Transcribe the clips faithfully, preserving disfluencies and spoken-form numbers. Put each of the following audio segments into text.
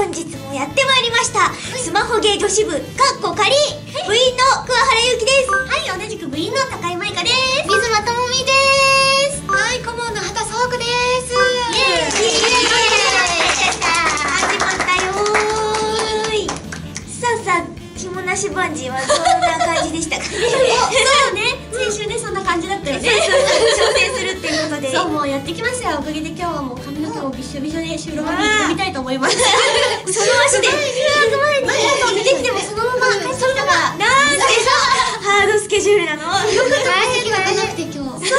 本日もやってまいりました、スマホゲー女子部かっこ仮部員の桑原ゆきです。 はい、同じく部員の高井舞香です。 水間智美です。 はい、顧問の畑沙保子です。 イエーイ始まったよーい。さあさあ、肝なしバンジーはどんな感じでしたかね。 そうよね、先週ねそんな感じだったよね。 挑戦するっていうことで、 そう、もうやってきましたよ。おかげで今日はもう髪の毛もびっしょびしょで収録に挑みたいと思います。 その足で収録前にもう出てきてもそのまま帰ってきたから、 なんでハードスケジュールなの。 大変はなくて今日。 そう、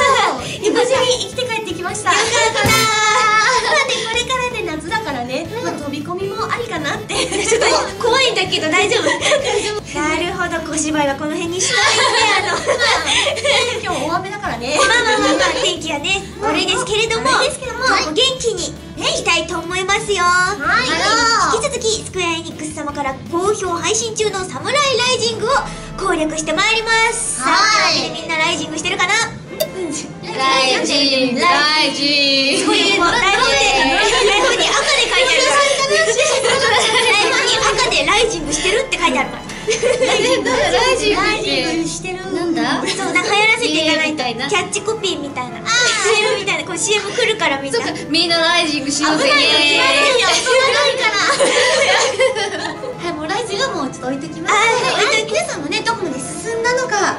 無事に生きて帰ってきました。よかったなんでこれからね、夏だからね、まあ飛び込みもありかなって。 ちょっと怖いんだけど大丈夫。なるほど、小芝居はこの辺にしたいね。あの今日大雨だからね。 まあまあまあまあ、天気はね悪いですけれども、 悪いですけども、 今日も元気にいきたいと思いますよ。はい、引き続きスクエアエニックス様から好評配信中のサムライライジングを攻略してまいります。さあ、というわけでみんなライジングしてるかな。 ライジンライジン。 すごい、もう台本で台本に赤で書いてあるから。台本に赤でライジングしてるって書いてあるから。 ライジングライジングしてる。 なんだ？ そう、なんか流行らせていかないと、 みたいなキャッチコピーみたいな、 シーエム みたいな、こう シーエム 来るからみんな。 そうか、みんなライジングしようぜ。 危ないよ、そんなないから。はい、もうライジングはもうちょっと置いときます。はい、皆さんもね、どこまで進んだのか。はい、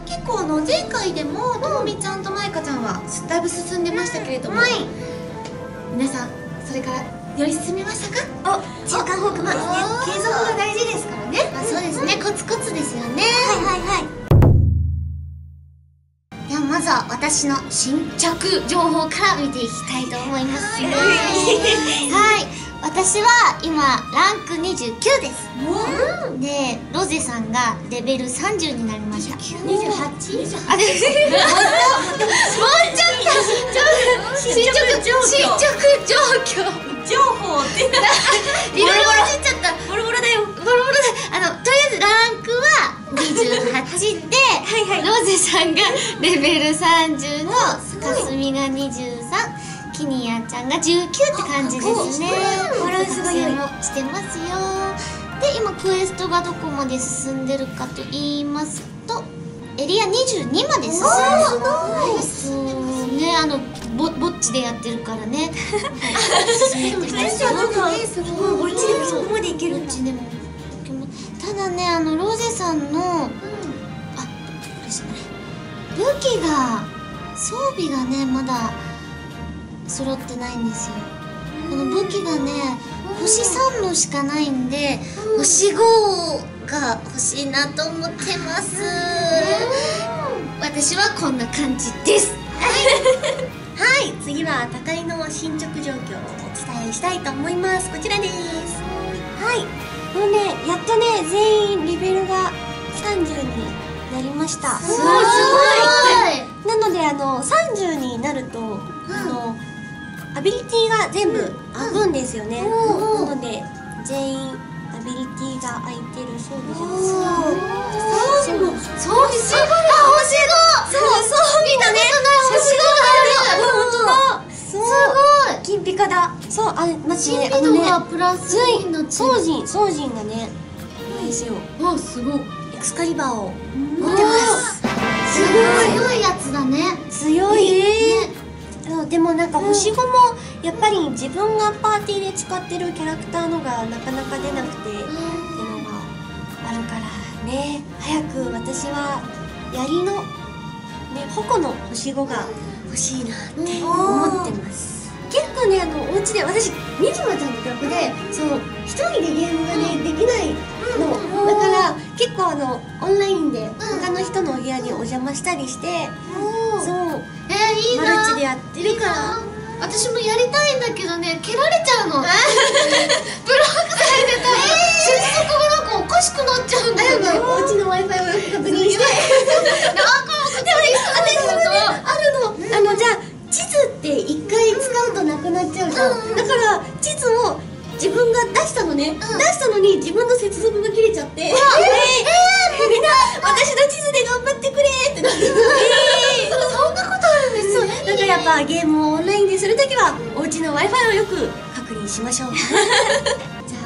結構あの前回でもともみちゃんとまいかちゃんはだいぶ進んでましたけれども、皆さんそれからより進みましたか？ お、中間報告ですね。 継続が大事ですからね。 あ、そうですね、コツコツですよね。 はいはいはい。 ではまずは私の進捗情報から見ていきたいと思いますよ。はい、私は今ランクにじゅうきゅうです。で、ロゼさんがレベルさんじゅうになりました。 にじゅうはち？ あ、でももうちょっと進捗状況進捗状況情報っていろいろ知っちゃった。 ボロボロだよ。 ボロボロだ。あの、とりあえずランクはにじゅうはちで、 はいはい。 ロゼさんがレベルさんじゅうの、かすみがにじゅうさん、キニヤちゃんがじゅうきゅうって感じですね。 バランスが良い。 もしてますよ。で、今クエストがどこまで進んでるかと言いますと、エリアにじゅうにまで進んでる。そうね、あのぼぼっちでやってるからね。進めてますよ。 すごい、ぼっちでもそこまでいけるんだ。 ただね、あのロゼさんの、あ、これじゃない、武器が、装備がねまだ揃ってないんですよ。この武器がね星さんのしかないんで、星ごが欲しいなと思ってます。私はこんな感じです。 はい、次は高井の進捗状況をお伝えしたいと思います。こちらです。 はい、もうね、やっとね、全員レベルがさんじゅうになりました。 すごいすごい。 なので、あのさんじゅうになると、あのアビリティが全部開くんですよね。なので全員アビリティが開いてる装備じゃないですか。 装備も装備すごい。あ、星そう、装備だね。 星がある。 本当だ。 すごい。 金ピカだ。そう、あれ、マジね、あのね、 神秘度がプラスになってる。 ソージン、ソージンがね、いいですよ。 あ、すごい。 エクスカリバーを持ってます。 すごい強いやつだね。 強い。そう、でもなんか星ごもやっぱり自分がパーティーで使ってるキャラクターのがなかなか出なくてっていうのがあるからね、早く私は槍のね、矛の星ごが欲しいなって思ってます。結構ね、あのお家で私みじまちゃんの曲で、そう一人でゲームがねできないのだから、結構あのオンラインで他の人のお部屋にお邪魔したりして、そう、 えー、いいな。 マルチでやってるから。 私もやりたいんだけどね、蹴られちゃうの。ブロックされてたら接続がなんかおかしくなっちゃうんだよね。 お家の Wi-Fi をよく確認して。 なんかでも私もね、あるの。あの、じゃあ地図って一回使うとなくなっちゃうじゃん。だから地図を自分が出したのね、出したのに自分の接続が切れちゃって、ええー、みんな私の地図で頑張ってくれってなって、 そんなことあるんですよ。 だからやっぱゲームをオンラインでするときはお家の Wi-Fi をよく確認しましょう。じ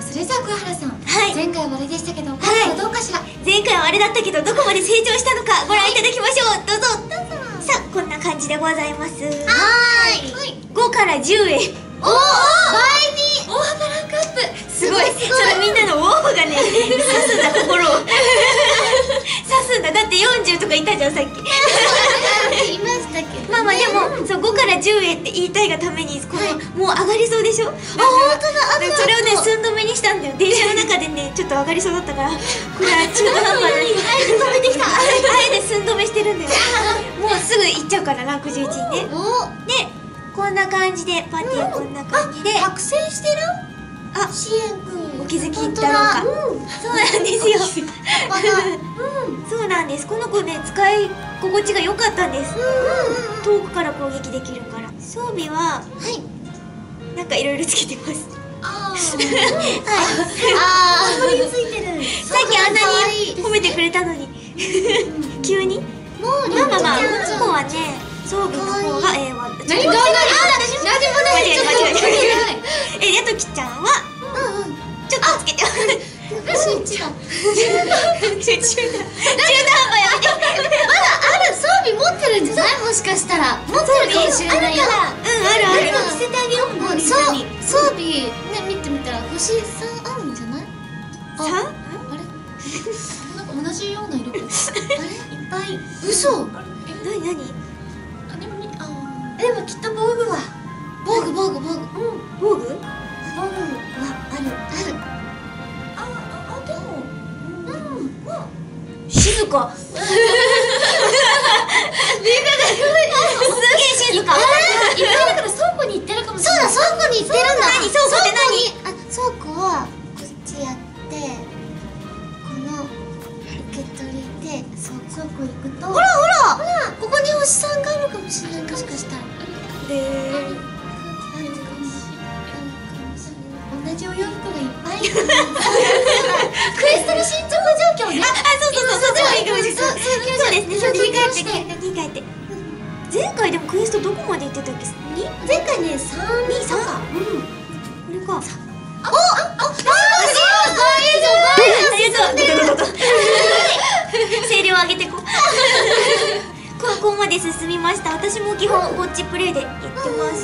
それじゃあ桑原さん、 はい前回はあれでしたけど、今はい回はどうかしら。 前回はあれだったけどどこまで成長したのかご覧いただきましょう。どうぞ。さあこんな感じでございます。 はーい。 ごからじゅうへん。 おお、倍に大幅ランクアップ。 すごい。そのみんなのオーブがね刺すんだ、心を刺すんだ。だってよんじゅうとか言ったじゃんさっき。 言いましたけど。 まあまあでもそうごからじゅうへんって言いたいがためにこの、 はいもう上がりそうでしょ。あ、 本当だ。あ、 でそれをね寸止めにしたんだよ。電車の中でねちょっと上がりそうだったからこれは中途半端なあえて止めてきた。あえて寸止めしてるんだよ。もうすぐ行っちゃうからランクじゅういちにね。 お、 でこんな感じでパーティーはこんな感じで、 覚醒してる。 あ、 支援くん。 お気づきだろうか。そうなんですよ。 まだ。 そうなんです。この子ね使い心地が良かったんです。遠くから攻撃できるから。装備ははい。 なんかいろいろつけてます。 ああ、 はい。 あここについてる。さっきあんなに褒めてくれたのに急に。 もうまあまあまあ、 リンこの子はね装備の方がえーわ。 何が何が何もない。 間違えた間違えたちょっと待ってえ、やときちゃんはうんうん。 ちょっとつけて。 私一だ。 中途半端やめて。 ある装備持ってるんじゃない？もしかしたら持ってるかもしれないよ。 うん、あるある。 着せてあげよう。もうそう装備ね見てみたら星三あるんじゃない？ さ？ あれ？ なんか同じような色。あれ？いっぱい。 嘘？ なになに？ あ、でもね、あでもきっと防具は防具防具防具。 防具？防具はある。 ある。 あ、あ、でも、 静か。すげえ静か。 いっぱいだから倉庫に行ってるかもしれない。 そうだ倉庫に行ってるんだ。 何倉庫って何？ あ、倉庫はこっちやってこの受け取りでそう倉庫行くとほらほらほらここに星さんがあるかもしれない。もしかしたらであるかもしれない。同じお洋服がいっぱい。クエストの進捗状況ね。 あ、そうそうそう、そっちもいいかもしれない。 そうそうですね、そう切り替えて、切り替えて。前回でもクエストどこまで行ってたっけ？に？ 前回ね三に、さんか。うん。これか。 あ、あ、あ、すごいありがとう。どどどどど。声量上げてこ。高校まで進みました。私も基本ウォッチプレイでやってます。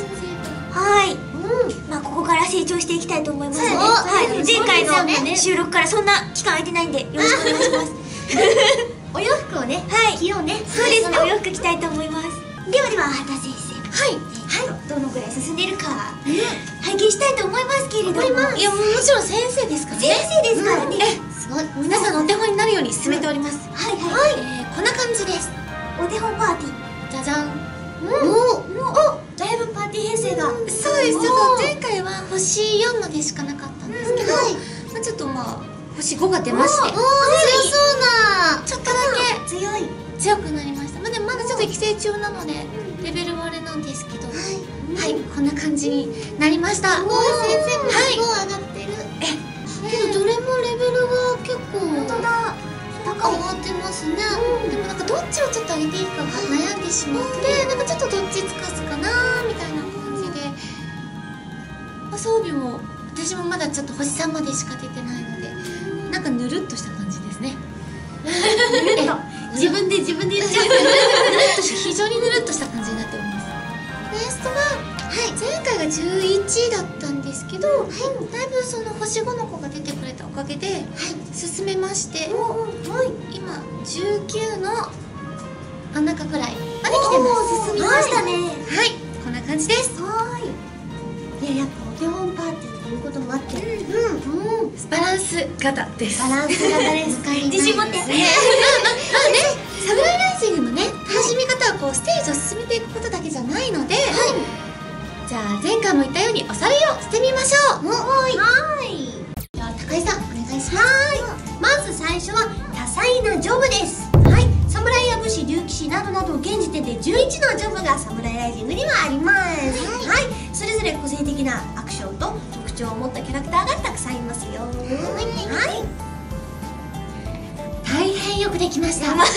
はい。まあここから成長していきたいと思いますね。はい。前回の収録からそんな期間空いてないんでよろしくお願いします。 お洋服をねはい。 着ようね。 そうですね。お洋服着たいと思います。ではでは畑先生。 はい。 はい。どのくらい進んでいるか拝見したいと思いますけれども。 いや、もちろん先生ですからね。 先生ですからね。 すごい。 皆さんのお手本になるように進めております。 はいはい。 えー、こんな感じです。 お手本パーティー。 じゃじゃん。 おお、だいぶパーティー編成が。 そうです。ちょっと前回は星よんまでしかなかったんですけど、まあちょっとまあ星ごが出まして、 おー、強そうな。 ちょっとだ強い。 け強くなりました。まあでもまだちょっと育成中なのでレベルはあれなんですけど、はい、こんな感じになりました。 おー、先生もすごい上がってる。え、けどどれもレベルが結構本当だ。 上がってますね。 でもなんかどっちをちょっと上げていいかが悩んでしまって、なんかちょっとどっちつかすかなーみたいな感じで、まあ、装備も私もまだちょっと星さんまでしか出てないので、なんかぬるっとした感じですね。 自分で自分で言っちゃう。 ぬるっとした非常にぬるっとした感じになっております。クエストは、はい、前回がじゅういちいだったんですけど、はい、だいぶその星ごの子が出てくれたおかげで、はい、進めまして、はい、今じゅうきゅうの真ん中くらいまで来てます。 進みましたね。 はい、こんな感じです。 はい。いや、やっぱお手本パーティーということもあって、うん、うん、 バランス型です。 バランス型です。自信持って。 まあね、サムライライジングのね、楽しみ方はこうステージを進めていくことだけじゃないので、じゃあ前回も言ったようにおさらいをしてみましょう。 はい。 では高井さんお願いします。 まず最初は多彩なジョブです。はい。侍や武士、竜騎士などなど現時点でじゅういちのジョブがサムライライジングにはあります。はい。それぞれ個性的なアクションと特徴を持ったキャラクターがたくさんいますよ。はい。 大変よくできました。まあ、 まあ、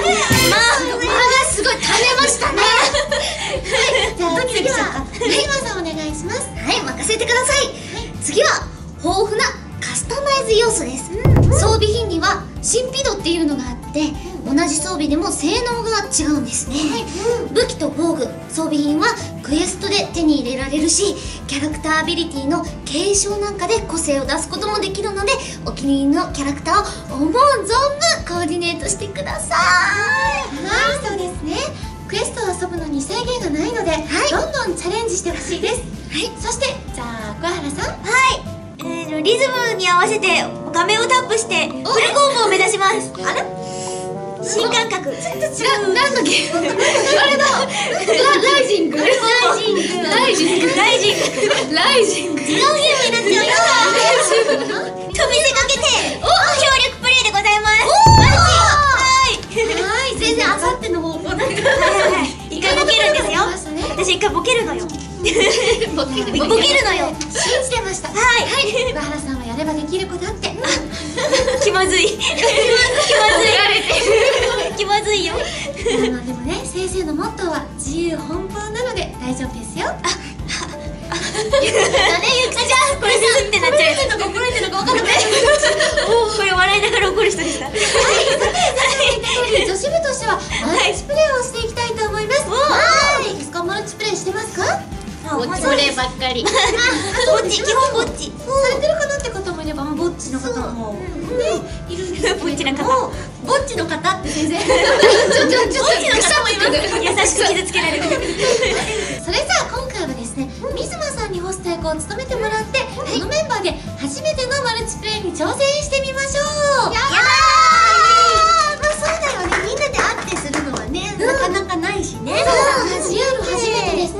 すごい溜めましたね。 じゃあドキドキしちゃった。 次はレイマさんお願いします。 はい、任せてください。次は豊富なカスタマイズ要素です。装備品には神秘度っていうのがあって、同じ装備でも性能が違うんですね。武器と防具、装備品はクエストで手に入れられるし、キャラクターアビリティの継承なんかで個性を出すこともできるので、お気に入りのキャラクターを思う存分コーディネートしてください。 はい、そうですね。クエストを遊ぶのに制限がないので、はい、どんどんチャレンジしてほしいです。はい、そしてじゃあ桑原さん。 はい、えー、リズムに合わせて画面をタップしてフルコンボを目指します。あれ新感覚。ちょっと違う。なんだっけあれだライジングライジングライジングライジングライジング違うゲームになっちゃうよ。と見せかけて協力プレイでございます。 はい、全然あさっての方向なんか一回ボケるんですよ。私一回ボケるのよ。ボケるのよ。 信じてました。はい、桑原さんはやればできる子だって。 気まずい気まずい気まずいよ。 まあでもね、先生のモットーは自由奔放なので大丈夫ですよ。あ、 ゆかちゃん、これスってなっちゃうやつ。 怒られてるのか分からない。 おお、これ笑いながら怒る人でした。はい、 女子部としてはマルチプレイをしていきたいと思います。はい、いつかマルチプレイしてますか？ ぼっちプレイばっかり。 ぼっち、基本ぼっち。 されてるかなって方もいれば、ぼっちの方もねいるんですけれども、 ぼっちの方、 ぼっちの方って先生、 ぼっちの方もいます。優しく傷つけられる。 それじゃあ今回はですね、水間さんにホスト役を務めてもらって、このメンバーで初めてのマルチプレイに挑戦してみましょう。やだー。まあそうだよね、みんなで会ってするのはね、なかなかないしね。そう、リアル初めてです。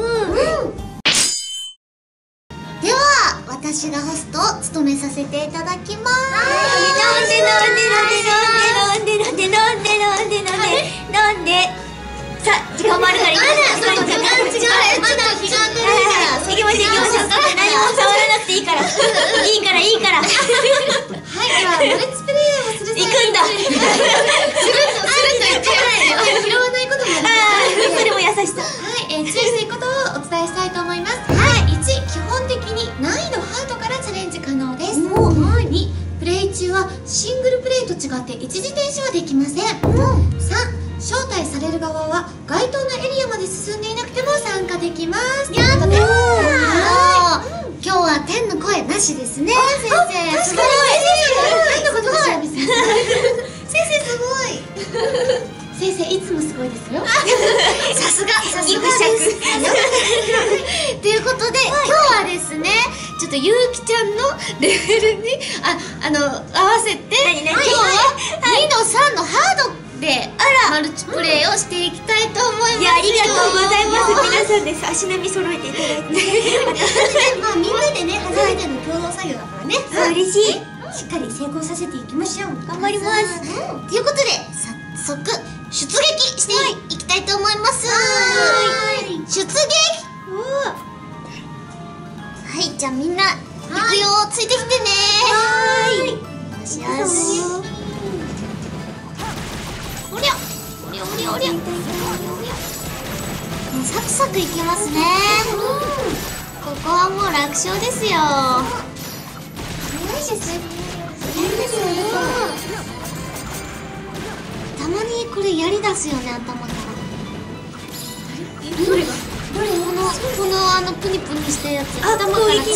では私がホストを務めさせていただきます。 なんでなんでなんでなんでなんでなんでなんでなんでさあ時間もあるから行きましょう。 時間違う、まだ日が出るから。 行きましょう行きましょう。何も触らなくていいからいいからいいから。 はい、ではマルチプレイをする際に行くんだ。 するんだするんだ言ってないよ。拾わないこともある。 それも優しさ。 はい、えー、注意することをお伝えしたいと思います。はい、いち、基本的に難易度ハードからチャレンジ可能です。に、プレイ中はシングルプレイと違って一時停止はできません。さん、招待される側は該当のエリアまで進んでいなくても参加できます。 やったー。今日は天の声なしですね。先生すごい。 天のことですよ、先生。 先生すごい。 先生いつもすごいですよ。 さすがさすがです。ということで、今日はですね、ちょっとゆうきちゃんのレベルにああの合わせて、今日はにのさんのハードでマルチプレイをしていきたいと思います。 いや、ありがとうございます。皆さんです。足並み揃えていただいて。 まあみんなでね、初めての共同作業だからね。 嬉しい。 しっかり成功させていきましょう。 頑張ります。 ということで早速出撃していきたいと思います。出撃。はい、じゃあみんな行くよ、ついてきてね。はい。よしよし。おりゃおりゃおりゃおりゃ。もうサクサクいきますね。ここはもう楽勝ですよ。早いです。早いですよ。たまにこれやり出すよね、頭から。どれがどれこのこのあのプニプニしたやつ、頭から角角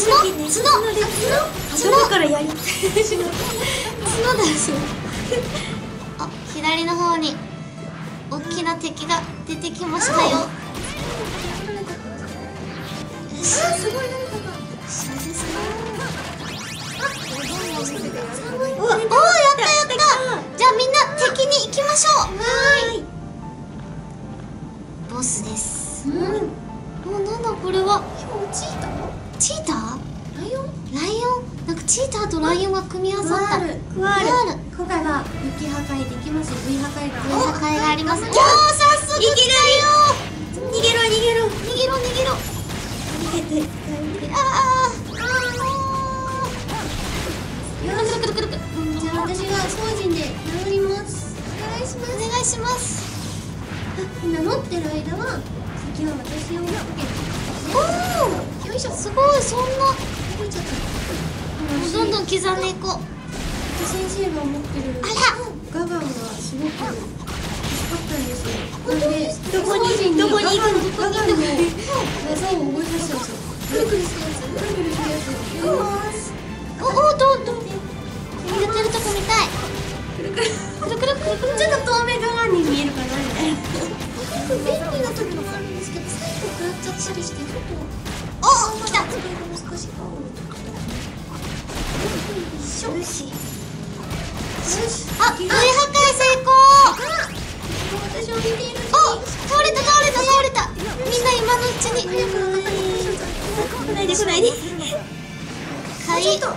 角からやり角出す。あ、左の方に大きな敵が出てきましたよ。よし、すごい。そうですね。おお、やったやった。じゃあみんな敵に行きましょう。はい。ボスです。うん。お、なんだこれは。チーター？チーター？ライオン？ライオン？なんかチーターとライオンが組み合わさった。 クワール。今回は雪破壊できます。V 破壊が。 V 破壊があります。おお、早速来たよ。 逃げろ逃げろ逃げろ逃げろ。逃げて。ああ。くるくるくるくる。 じゃあ私が精進で治ります。お願いします。 お願いします。 あ、名乗ってる間は先は私を受けて。 おお、よいしょ。すごい、そんな動いちゃった。 どんどん刻んでいこう。 先生が持ってるあらガガンがすごく欲しかったんですよ。なんでどこにどこに行くの？ ガガンの技を覚えさせたんですよ。くるくるするやつ、くるくるするやつ。やります。 おお、どうどう。やってるとこ見たい。 くるくるくるくるくるくる。 ちょっと透明ガガンに見えるかなみたいな。 便利な時もあるんですけど、最後食らっちゃったりしてちょっとお、来た。 それが難しいかも。 よし。 あ、大破壊成功。 私を見ている。 お、倒れた倒れた倒れた。みんな今のうちに。 来ないで来ないで。 はい。 ちょっと。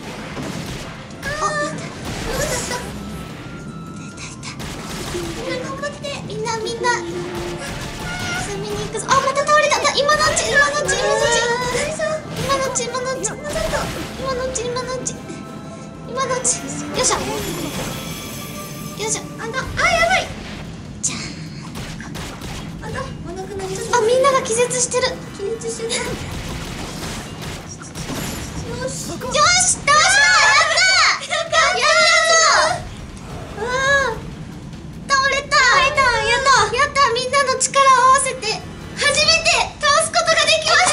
みんなみんな。住みに行くぞ。あ、また倒れた。今のうち今のうち今のうち。今のうち今のうち。今のうち今のうち。今のうち。よいしょ。よいしょ。あんた、あ、やばい。じゃあんた、お腹鳴りちゃっあ、あ、みんなが気絶してる。 気絶してる。よし。 よし、倒したー。やったー。やったー。うわー。倒れた。倒れた。やった。やった。みんなの力を合わせて初めて倒すことができました。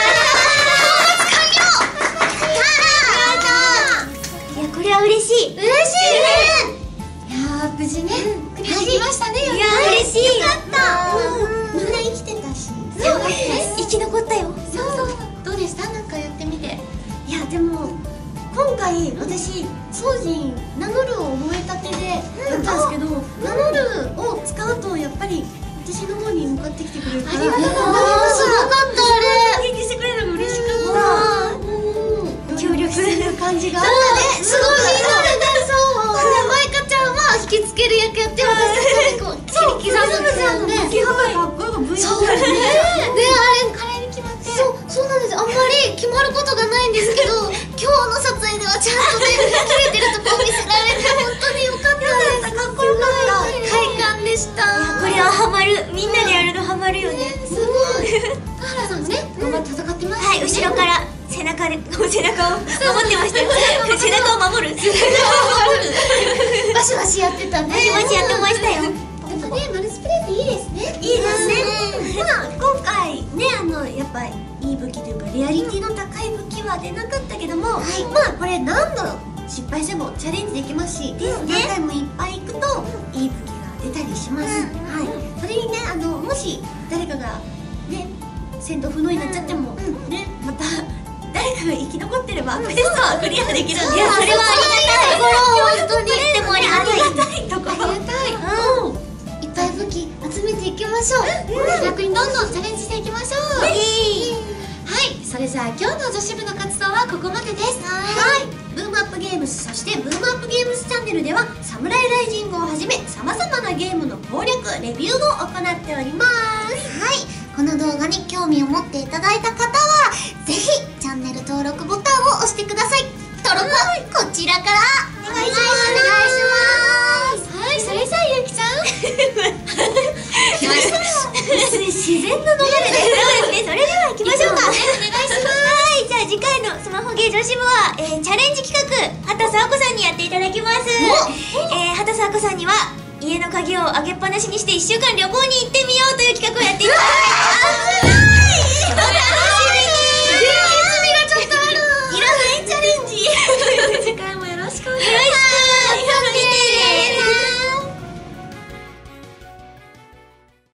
いや、これは嬉しい。嬉しいね。 いやー、無事ねクリアできましたね。 いや、嬉しい。よかった。 みんな生きてたし。 そうです。生き残ったよ。 そうそう。どうでした？なんかやってみて。 いやでも今回私宗人名乗るを覚えたてでやったんですけど、名乗るを使うとやっぱり私の方に向かってきてくれるから、 ありがとうございます。 すごかったあれ。 元気してくれるのが嬉しかった。 協力する感じが。 そうだね、 すごいみんなでね、そう。で、マイカちゃんは引きつける役やって、私こう切り刻むんだよね。 秋葉原かっこよく ブイそうだね。で、あれ華麗に決まって。そう、そうなんです。あんまり決まることがないんですけど、今日の撮影ではちゃんとね、切れてるとこ見せられて本当に良かったです。 かっこよかった。 快感でした。これはハマる。みんなでやるのハマるよね。 すごい。田原さんもね、頑張って戦ってましたはい、 よね。 後ろから背中で背中を守ってましたよ。背中を守る。 バシバシやってたね。 バシバシやってましたよ。 やっぱね、マルスプレイっていいですね。 いいですね。まあ今回ね、あのやっぱりいい武器というかレアリティの高い武器は出なかったけども、まあこれ何度失敗してもチャレンジできますし、何回もいっぱい行くといい武器が出たりします。はい。それにね、あのもし誰かがね戦闘不能になっちゃってもね、また誰かが生き残ってればクエストはクリアできるんで、 いや、それはありがたいところ。本当にとってもありがたい。 ありがたいところ。 ありがたい。 うん。いっぱい武器集めていきましょう。 逆にどんどんチャレンジしていきましょう。はい、それじゃあ今日の女子部の活動はここまでです。 はい、ブームアップゲームス、そしてブームアップゲームスチャンネルではサムライライジングをはじめさまざまなゲームの攻略レビューを行っております。 はい、この動画に興味を持っていただいた方はぜひチャンネル登録ボタンを押してください。登録はこちらからお願いします。 はい、それじゃあゆきちゃん。 自然の流れで。 そうですね、それでは行きましょうか。 お願いします。 はい、じゃあ次回のスマホゲー女子部は、えー、チャレンジ企画畑佐和子さんにやっていただきます。えー、畑佐和子さんには家の鍵を開けっぱなしにしていっしゅうかん旅行に行ってみようという企画をやっていただきます。